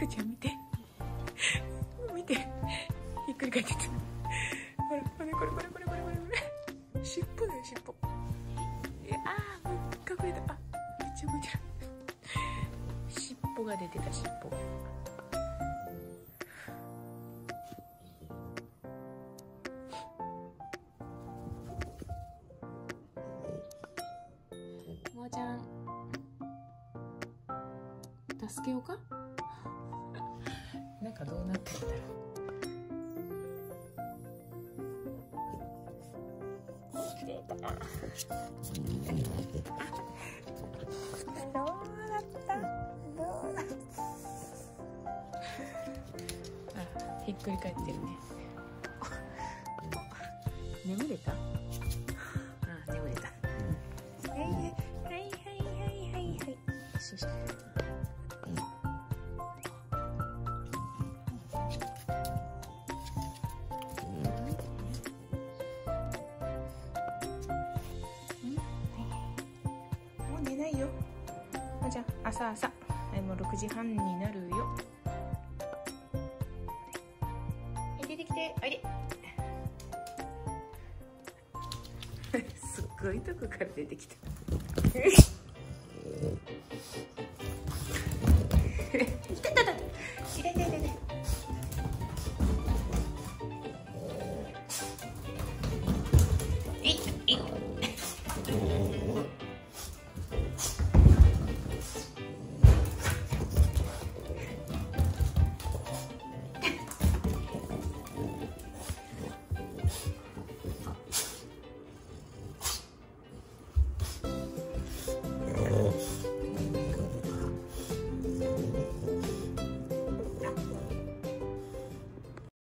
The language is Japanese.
くちゃん見て見て、ひっくり返ってた。ほらこれ尻尾だよ、尻尾。隠れた。あ、めっちゃ動いてる。尻尾が出てた、尻尾が。モアちゃん助けようか。なんかどうなってるんだろう。どうなった？あ、ひっくり返ってるね。眠れた？あ、眠れた。はいはいはい。よしよし。寝ないよ。じゃあ朝、はい、もう6時半になるよ。はい、出てきて、おいで。すっごいとこから出てきた。